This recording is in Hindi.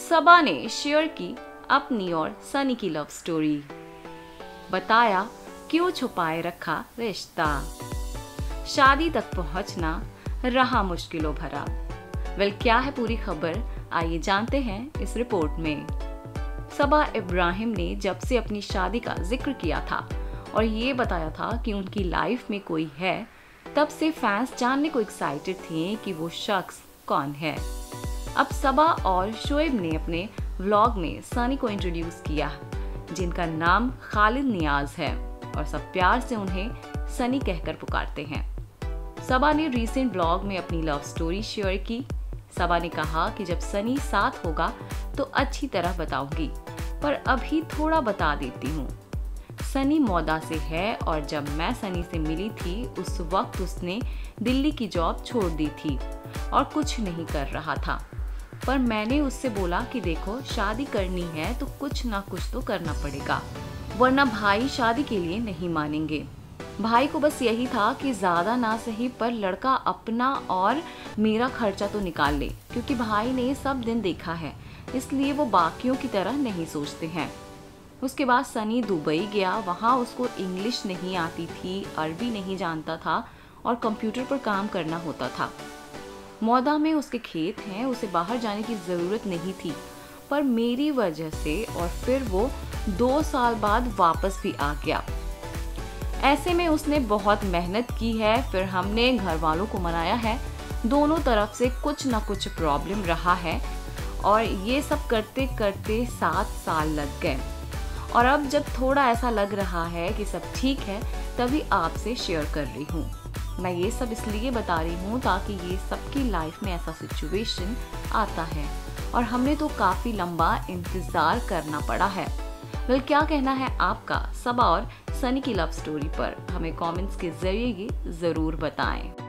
सबा ने शेयर की अपनी और सनी की लव स्टोरी, बताया क्यों छुपाए रखा रिश्ता, शादी तक पहुंचना रहा मुश्किलों भरा। क्या है पूरी खबर, आइए जानते हैं इस रिपोर्ट में। सबा इब्राहिम ने जब से अपनी शादी का जिक्र किया था और ये बताया था कि उनकी लाइफ में कोई है, तब से फैंस जानने को एक्साइटेड थे कि वो शख्स कौन है। अब सबा और शोएब ने अपने व्लॉग में सनी को इंट्रोड्यूस किया, जिनका नाम खालिद नियाज है और सब प्यार से उन्हें सनी कहकर पुकारते हैं। सबा ने रीसेंट व्लॉग में अपनी लव स्टोरी शेयर की। सबा ने कहा कि जब सनी साथ होगा तो अच्छी तरह बताऊंगी, पर अभी थोड़ा बता देती हूँ। सनी मौदा से है और जब मैं सनी से मिली थी उस वक्त उसने दिल्ली की जॉब छोड़ दी थी और कुछ नहीं कर रहा था, पर मैंने उससे बोला कि देखो शादी करनी है तो कुछ ना कुछ तो करना पड़ेगा, वरना भाई शादी के लिए नहीं मानेंगे। भाई को बस यही था कि ज़्यादा ना सही पर लड़का अपना और मेरा खर्चा तो निकाल ले, क्योंकि भाई ने सब दिन देखा है, इसलिए वो बाकियों की तरह नहीं सोचते हैं। उसके बाद सनी दुबई गया, वहाँ उसको इंग्लिश नहीं आती थी, अरबी नहीं जानता था और कंप्यूटर पर काम करना होता था। मौदा में उसके खेत हैं, उसे बाहर जाने की ज़रूरत नहीं थी, पर मेरी वजह से और फिर वो 2 साल बाद वापस भी आ गया। ऐसे में उसने बहुत मेहनत की है, फिर हमने घर वालों को मनाया है, दोनों तरफ से कुछ ना कुछ प्रॉब्लम रहा है और ये सब करते करते 7 साल लग गए। और अब जब थोड़ा ऐसा लग रहा है कि सब ठीक है, तभी आपसे शेयर कर रही हूँ। मैं ये सब इसलिए बता रही हूँ ताकि ये सबकी लाइफ में ऐसा सिचुएशन आता है और हमने तो काफ़ी लंबा इंतज़ार करना पड़ा है। क्या कहना है आपका सबा और सनी की लव स्टोरी पर, हमें कमेंट्स के जरिए ज़रूर बताएं।